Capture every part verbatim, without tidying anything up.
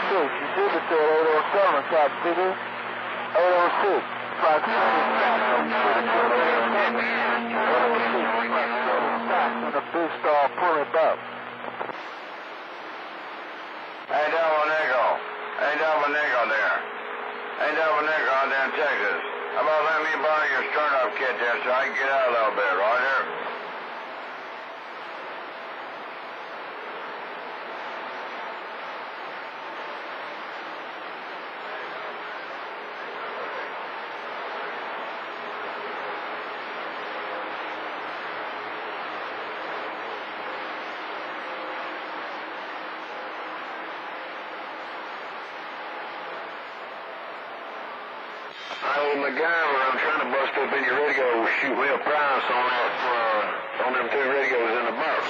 six. You should have said eight oh seven, Captain City. eight oh six. Proximity stop from the big star, pull it back. Hey, Double Nickel. Hey, Double Nickel there. Hey, Double Nickel out there in Texas. How about letting me borrow your startup kit there so I can get out a little bit, Roger? Hey, MacGyver, I'm trying to bust up in your radio, shoot me a price on that, uh, on them two radios in the box.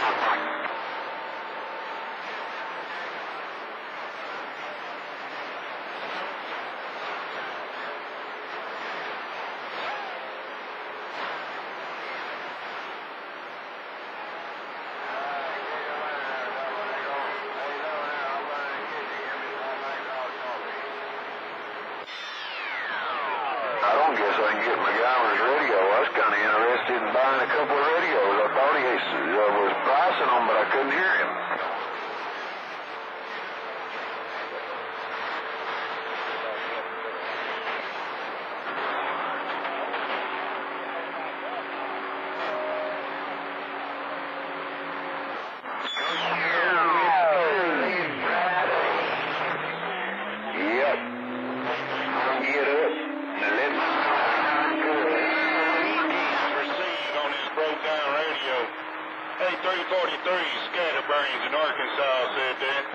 I guess I can get MacGyver's radio. I was kind of interested in buying a couple of radios. I thought he uh, was pricing them, but I couldn't hear him. Hey, three forty-three, Scatterbrains in Arkansas said that.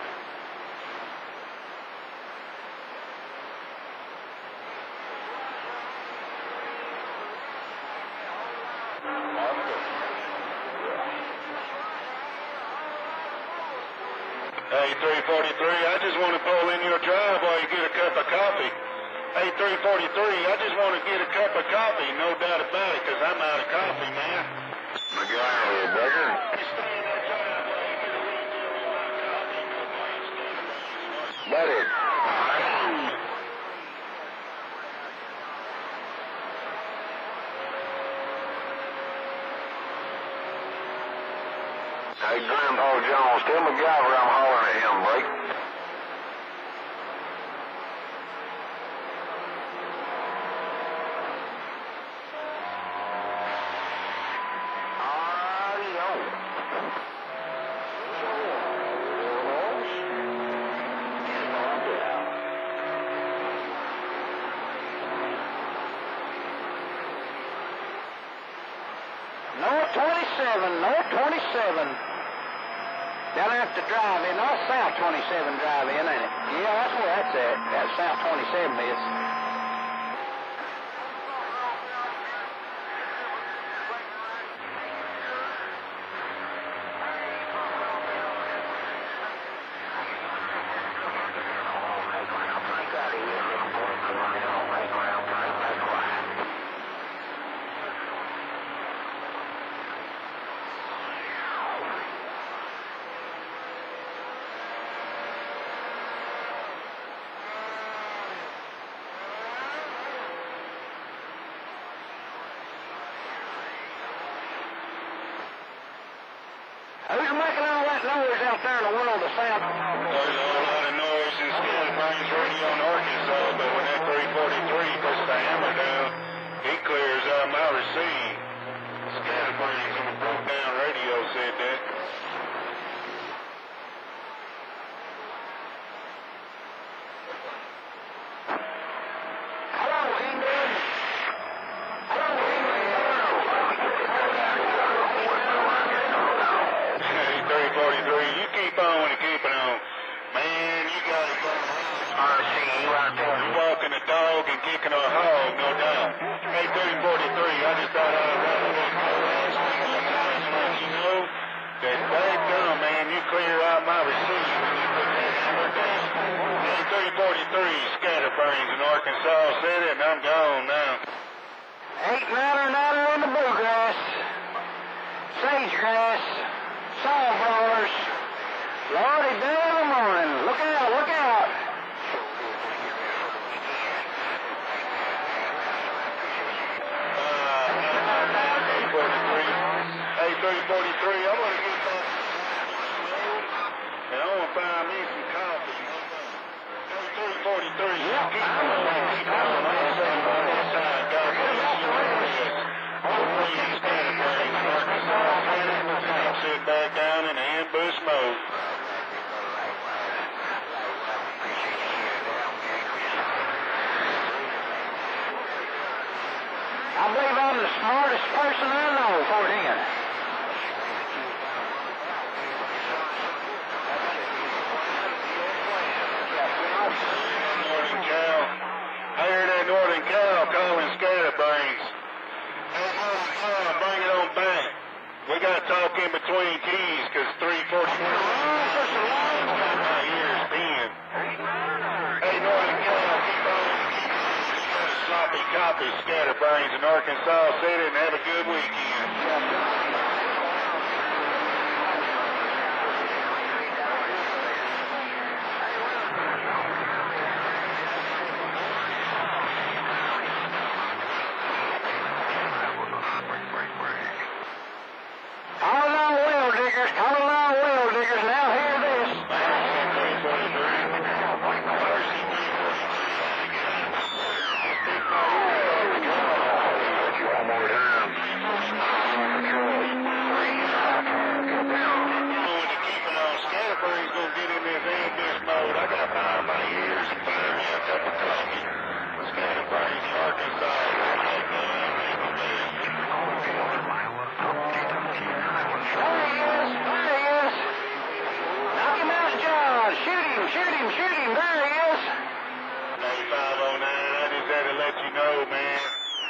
Hey, three forty-three, I just want to pull in your drive while you get a cup of coffee. Hey, three forty-three, I just want to get a cup of coffee, no doubt about it, because I'm out of coffee, man. MacGyver, Becker. Buddy. Hey, Grandpa Jones, tell MacGyver I'm hollering at him, Blake. North twenty-seven, North twenty-seven. They'll have to drive in. North South twenty-seven drive in, ain't it? Yeah, that's where that's at. That's South twenty-seven is. Who's making all that noise out there in the world of sound? There's a whole lot of noise in Scatterbrains radio in Arkansas, but when that three forty-three puts the hammer down, he clears out my receive. Scatterbrains on the broke down radio said that. You keep on and keep it on. Man, you got it going on. You're walking a dog and kicking a hog, no doubt. Hey, three forty-three, I just thought I'd run a little call last week. You know, that bad gun, man, you clear out my receipt when you put that hammer down. Hey, three forty-three, Scatterbrains in Arkansas said it, and I'm gone now. Eight nighter, nighter in the bluegrass, sagegrass, sawflowers. Lordy day in the morning. Look out, look out. gonna buy me some coffee. Hey, three forty-three. Yep. Keep on, keep on. I'll say one more time. God bless you. Please stand by in Arkansas. I'll sit back down in ambush mode. I believe I'm the smartest person I know for it in. Northern Cal. I hear that Northern Cal calling scatterbrains. Hey, Northern Cal, bring it on back. We got to talk in between keys because three forty-one got my ears pinned. Hey, Northern Cal, keep on. Sloppy copy, scatterbrains in Arkansas City, and have a good weekend. Call along, well diggers. Call along, well diggers. Now hear this. Scatterbrain's gonna get in this ambush mode. I gotta find my ears and find me a cup of coffee. Scatterbrain's in Arkansas. There he is. There he is. Knock him out, John. Shoot him. Shoot him. Shoot him. There he is. Hey, five oh nine, I just had to let you know, man.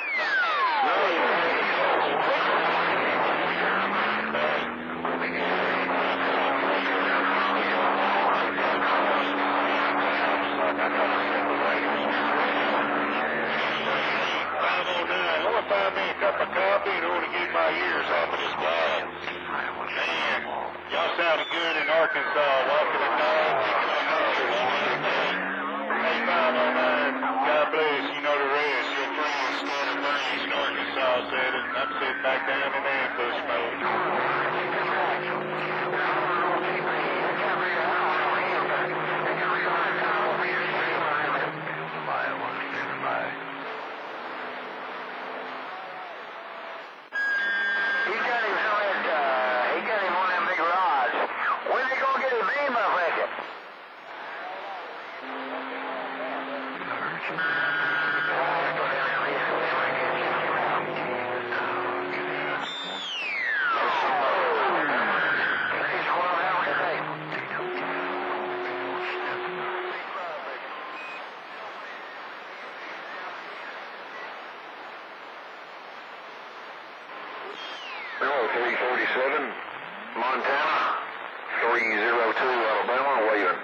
Find me a cup of coffee in order to get my ears off of this blood. Man, y'all sounded good in Arkansas, walking the dog, kicking the hose. Hey, five oh nine, God bless, you know the rest. Your friends, scatterbrains in Arkansas said it. I'm sitting back down in ambush mode. three forty-seven, Montana, three oh two, Alabama, waving.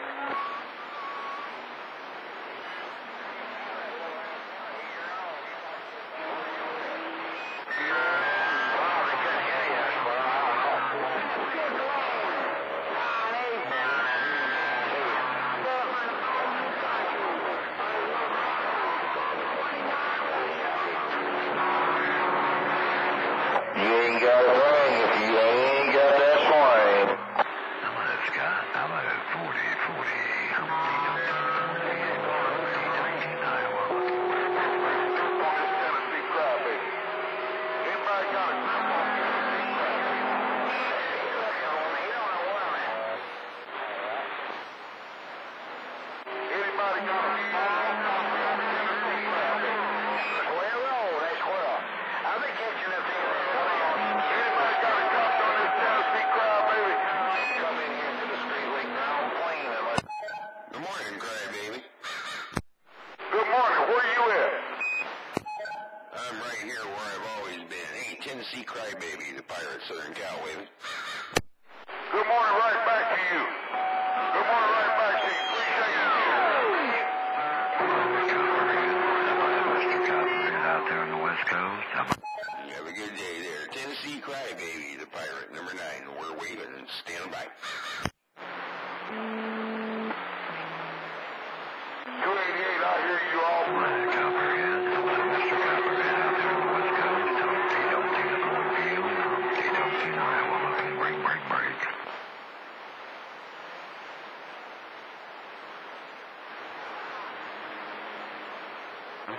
Tennessee Crybaby, the pirate, Southern Cal, waving. Good morning, right back to you. Good morning, right back to you. Three seconds. Out there on the West Coast. Have a good day there. Tennessee Crybaby, the pirate, number nine. We're waving and stand by. two eighty-eight, I hear you all. Copperhead, Mister Copperhead out there on the West Coast. T W T Iowa.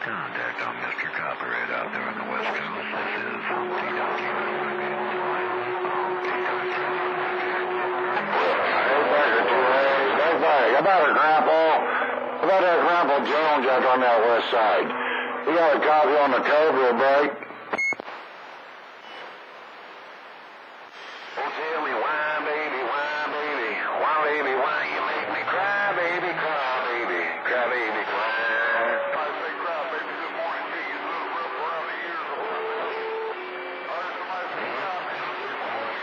Contact on Mister Copperhead out there on the West Coast. This is Humpty Dumpty. Humpty Dumpty. Hey, Baker, two A's. Hey, Baker, how about it, Grandpa? How about that Grandpa Jones out on that west side? He got a copy on the code real break. Oh, tell me why, baby, why, baby, why, baby, why you make me cry, baby, cry, baby, cry, baby, cry. I say cry, baby, good morning to you, little rough around the ears of I heard somebody say cry, baby, good morning.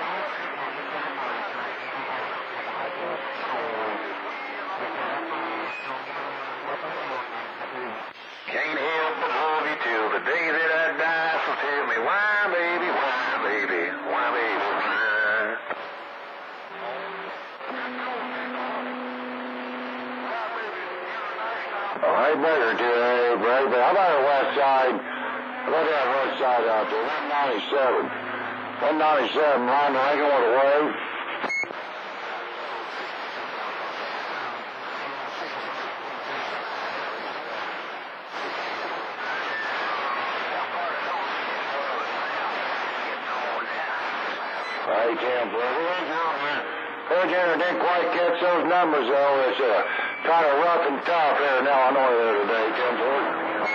Can't help but love you till the day that I die, so tell me why, baby, why, baby, why, baby, why? Oh, hey, better do it, baby. How about the west side? How about that west side out there? one ninety-seven. one ninety-seven, Ron Reagan with a wave. Hey, Tim, Roger, didn't quite catch those numbers, though. It's uh, kind of rough and tough here now. I know it today, Tim Ford.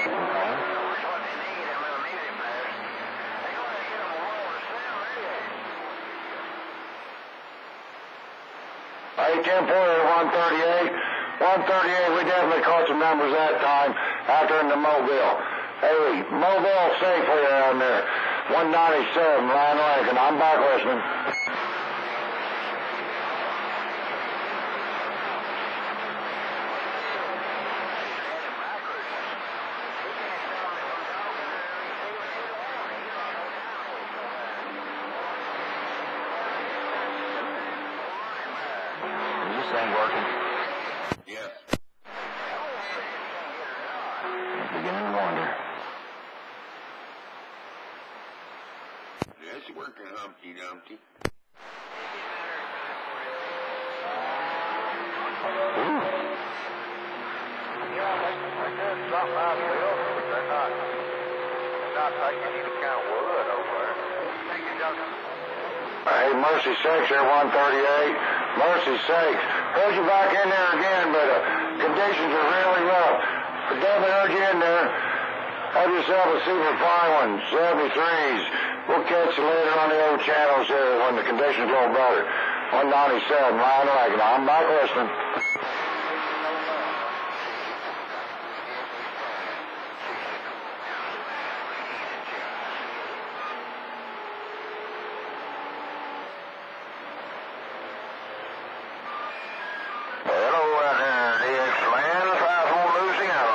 Hey, Tim Ford, one thirty-eight. one thirty-eight, we definitely caught some numbers that time after in the Mobile. Hey, Mobile safely around there. one ninety-seven, Ryan Lincoln. I'm back listening. Is this thing working? Yes. I'm beginning to wonder. It's working, Humpty Dumpty. Ooh. Yeah, they, they did something out of the oven, but they're not, they're not taking any kind of wood over there. Thank you, Justin. Hey, Mercy Sakes here, one thirty-eight. Mercy Sakes. Heard you back in there again, but uh, conditions are really rough. But definitely heard you in there. Have yourself a super fine one, seventy-threes. We'll catch you later on the old channels here when the conditions are a little better. one ninety-seven, Ryan Reagan. I'm back listening. Hello out there, D X man, five four Louisiana.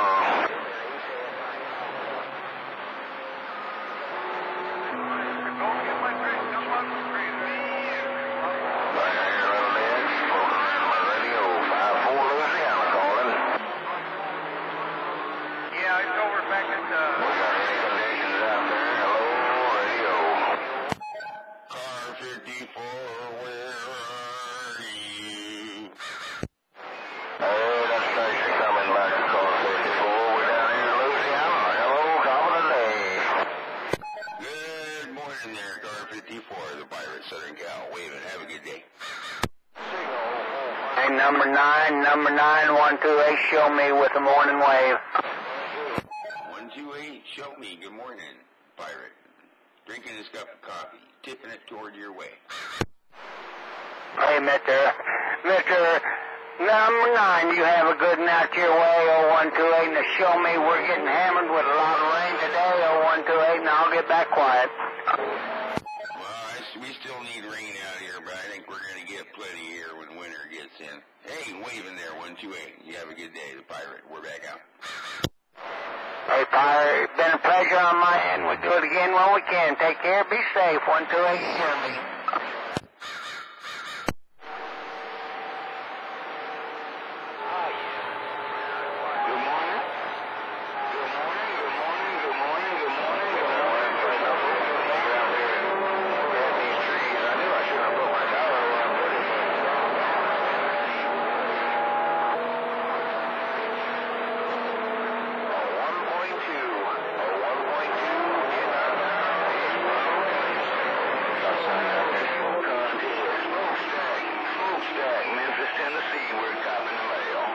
Southern Cal. Waving. Have a good day. Hey, number nine, number nine, one two eight, show me with the morning wave. one two eight, show me. Good morning, pirate. Drinking this cup of coffee, tipping it toward your way. Hey, Mister Mister Number nine, you have a good night your way, oh one two eight, and show me we're getting hammered with a lot of rain today, oh one two eight, and I'll get back quiet. We still need rain out here, but I think we're going to get plenty here when winter gets in. Hey, waving there, one two eight. You have a good day. The pirate, we're back out. Hey, pirate, it's been a pleasure on my end. We'll do it again when we can. Take care. Be safe. one two eight, hear me. see we're copping the mail.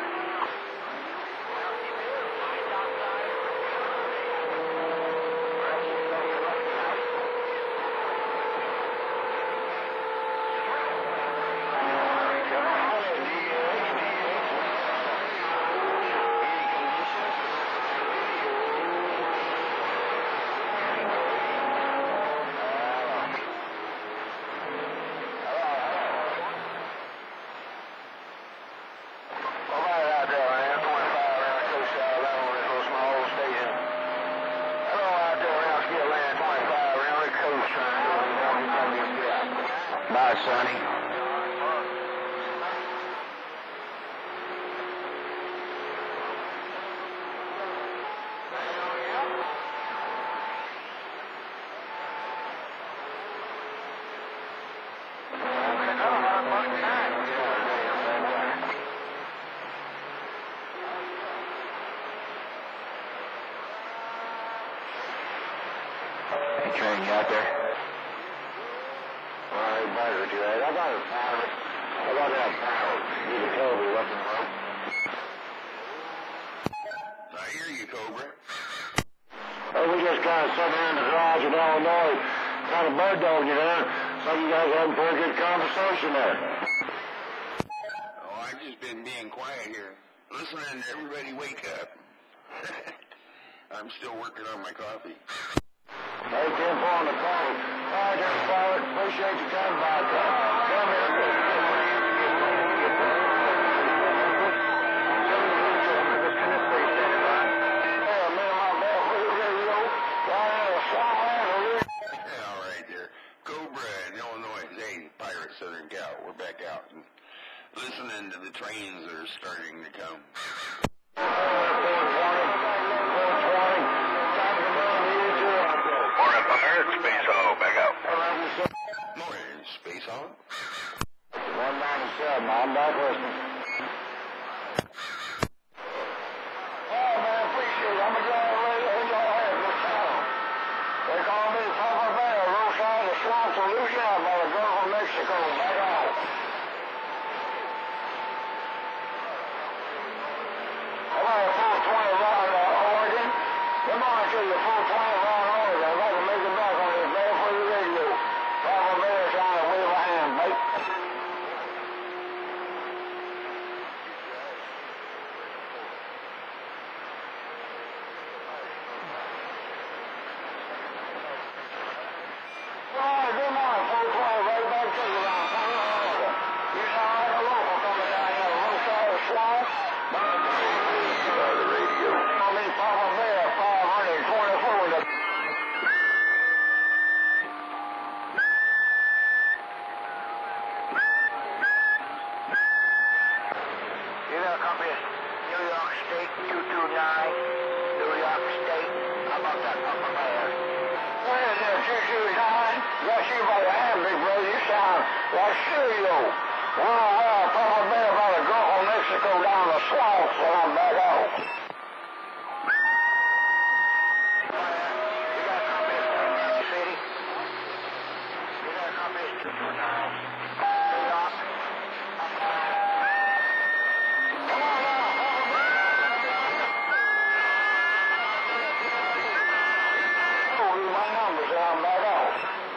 Bye, Sonny. Hey, Train, you out there? What you had? I got a power. I got that power. You can tell me what's in the road. I hear you, Cobra. Well, we just kind of sitting here in the garage in Illinois, kind of bird dogging you there. So you guys having a pretty good conversation there. Oh, I've just been being quiet here, listening to everybody wake up. I'm still working on my coffee. Hey, Tim, on the phone. All right, there, Pilot. Appreciate you coming by. Come here. All right, there. Cobra in Illinois. Hey, Pirate Southern Cal. We're back out and listening to the trains that are starting to come. Space Hollow, back out. Morning, Space Hollow. one ninety-seven, I'm back listening. Oh, man, appreciate it. I'm a guy radio in your head this town. They call me Papa Bear, Roadside of Swamp Solution by the Gulf of Mexico, back out. I'm on a four twenty around uh, Oregon. Come on to your four twenty around Oregon. I'd like to make it back on this bad for the radio. Papa Bear trying to wave a hand, mate. Oh, good morning, four twenty, right back to you around Oregon. You sound like a local coming down here, Roadside of Swamp. By the radio. I mean, Papa Bear, five twenty-four. The you got a copy of New York State two two nine, New York State. How about that, Papa Bear? Where is it, two two nine? Got you by the hand, big brother. You sound like Studio. Well, well, Papa Bear by the Gulf of Mexico down the swamp, so I'm back out. You got a copy of New York City? You got a copy of two two nine, New York? Come on now, Papa Bear. Oh, you my numbers, so I'm back out.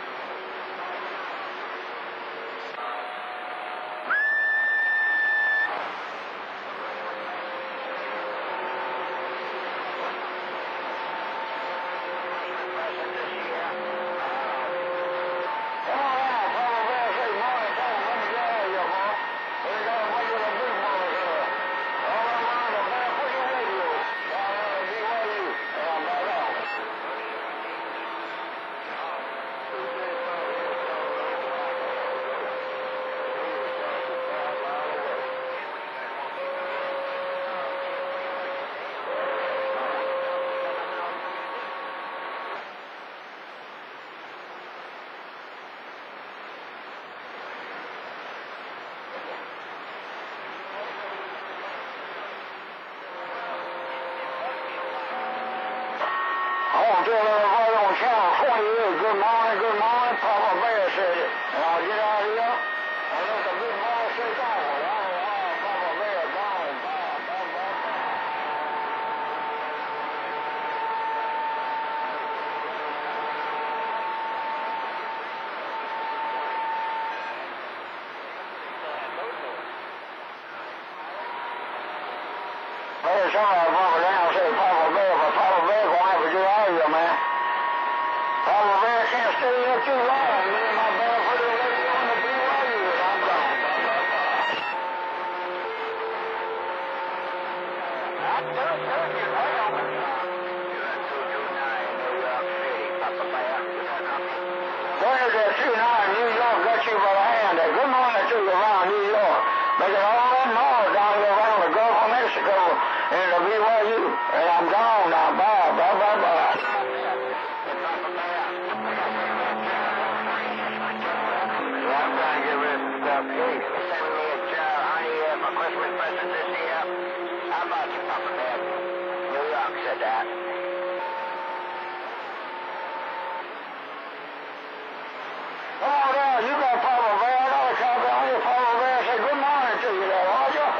I want to tell everybody on channel twenty-eight, good morning, good morning, Papa Bear said it. And I'll get out of here and let the big boy take over. somebody brought it down and said Papa Bear, but Papa Bear gonna have to get out of here, man. Papa Bear can't stay here too long. Me and my bear put it lady on the B Y U and I'm gone. I told you, hang on. You're at two two nine, New York City, Papa Bear. You got nothing. There's that two nine, New York got you by the hand. Good morning to you around New York. Making all that noise down here around the Gulf of Mexico and the B Y U. And I'm gone now. Bye, bye, bye, bye. I'm trying to get rid of some stuff. Hey, send me a jar, honey, uh, my Christmas present this year. How about you, Papa Bear? New York said that. Come on down, you got Papa Bear. I got a copy on you, Papa Bear. Say good morning to you there, will you?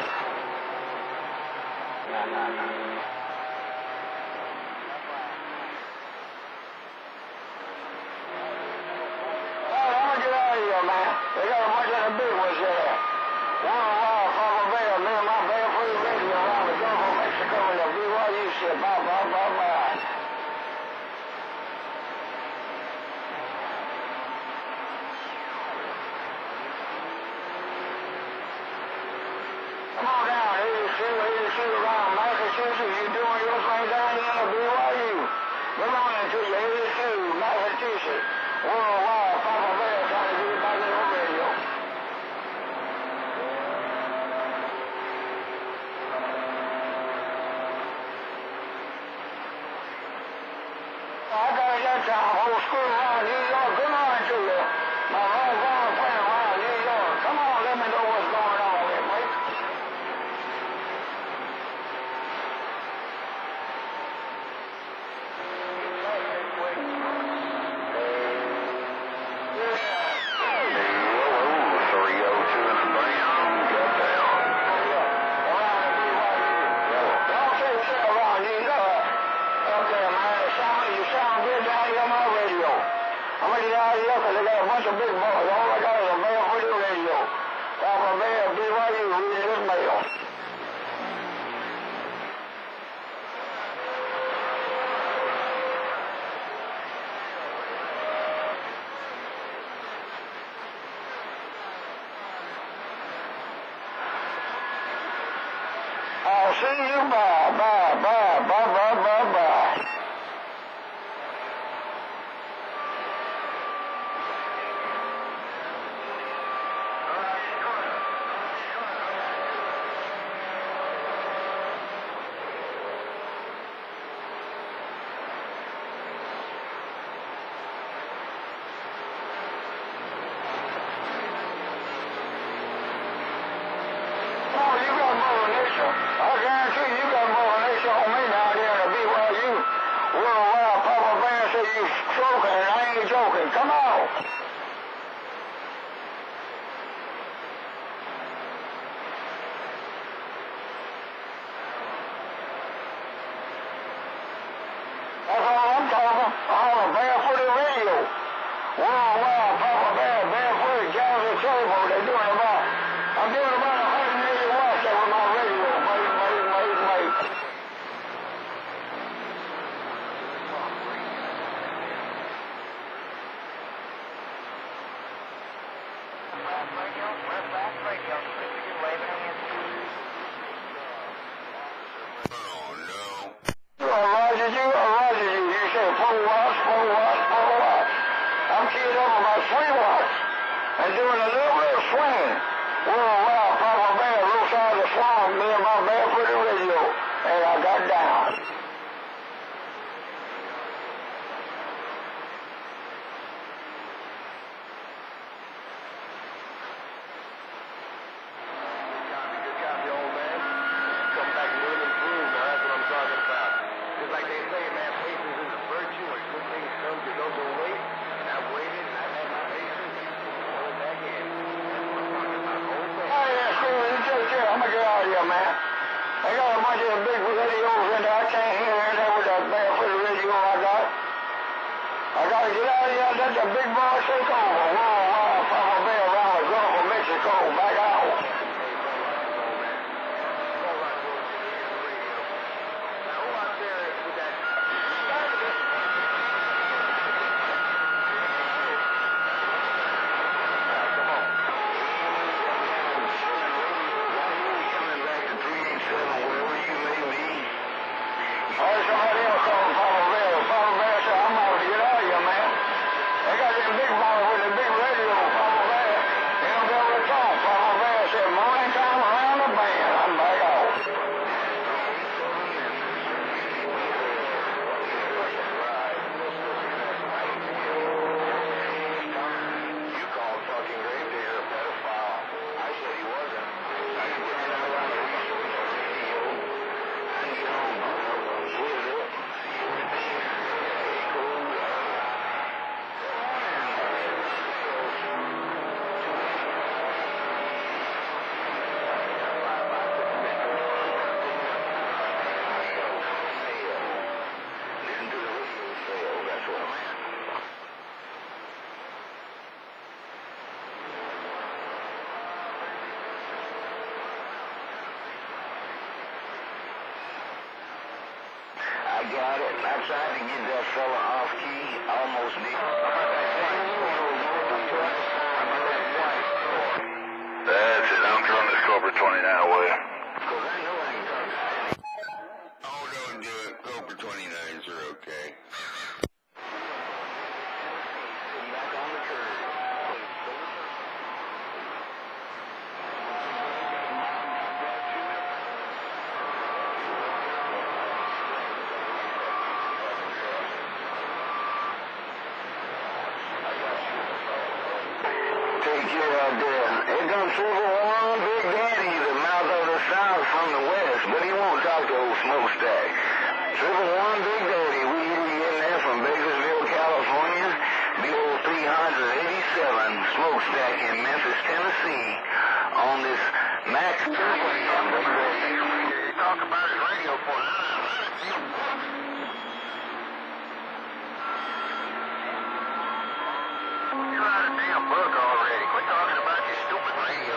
No, no, no. Man. They got a bunch of the big ones there. One wild Papa Bear, me and my Bear Free Radio around the Gulf of Mexico and the B Y U shit. Bye, bye, bye, bye. Come on down, eighty-two, eighty-two around Massachusetts. You doing your thing down here in the B Y U. Good morning to you, eighty-two, Massachusetts. Worldwide, Papa Bear trying to get it back in the radio. I got a young time, whole school around New York. Good morning to you. My whole grown friend around New York. Come on, let me know what's going on here, mate. Bunch of big boys. All I got is a mail for your radio. Papa Bear, B Y U, reading his mail. I'll see you. Bye, bye, bye, bye, bye, bye, bye. I guarantee you got more than this on me down here in the B Y U. Worldwide, Papa Bear said you stroking, and I ain't joking. Come on. That's all I'm talking. On a barefooted radio. Worldwide, Papa Bear, barefooted, jazz and telephone. They're doing about, I'm doing about one hundred million watts there with my radio. Mate, mate, mate, mate. Radio, we're fast radio. You're waving in. Oh, no. You are Roger, you are Roger, you. You say four watts, four watts, four watts. I'm keyed up about three watts and doing a little bit of swing. Worldwide, Papa Bear, roadside the swamp, me and my barefooted radio, and I got down. Man. I got a bunch of big radios in there. I can't hear anything with that barefooted radio I got. I gotta get out of here and let the big boy take over. Worldwide, Papa Bear around the Gulf of Mexico. Back out. about it. I tried to get that fella off key, almost did. That's it. I'm throwing this Cobra twenty-nine away. Oh, don't do it. Cobra twenty-nines are okay. Back on the curve. Take care out there. Here comes Triple One, Big Daddy, the mouth of the South from the West, but he won't talk to old Smokestack. Triple One, Big Daddy, we usually getting there from Bakersville, California. B O three eighty-seven, Smokestack in Memphis, Tennessee, on this Max two twenty. Talk about his radio for a You're out of damn book already. Quit talking about your stupid radio.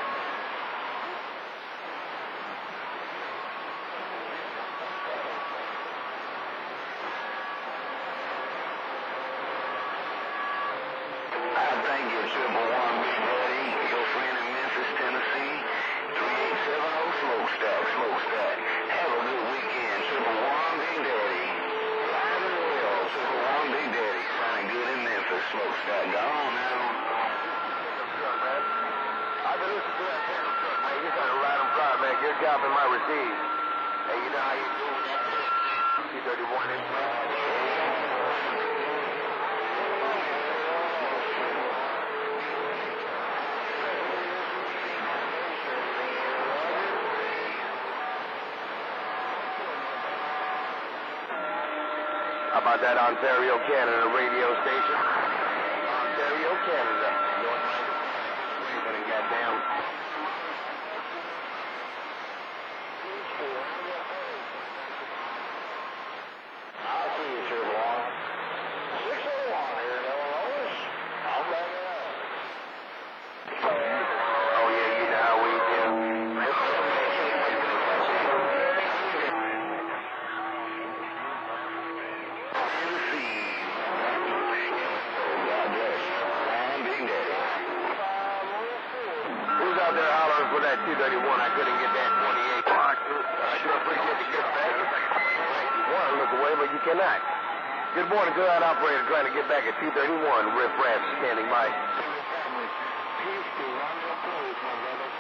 I thank you, Triple One, Big Daddy, your friend in Memphis, Tennessee, three eight seven zero Smokestack, Smokestack. Have a good weekend, Triple One, Big Daddy. Live and well, Triple One, Big Daddy, sounding good in Memphis, Smokestack. Go on now. I've been listening to that tandem truck, man. You gotta ride them fly, man. Good job in my receive. Hey, you know how you do T thirty-one in How about that Ontario, Canada radio station? Ontario, Canada. North and goddamn. I'll see you, Triple One. six oh one here in Illinois. I'll bring it up. Oh, yeah, you know how we do. Who's out there hollering for that two thirty-one? I couldn't get that twenty-eight block. I sure appreciate the good back. You want to look away, but you cannot. Good morning, good out operator trying to get back at two thirty-one. Riff Raff standing by. Peace to run your place, my brother.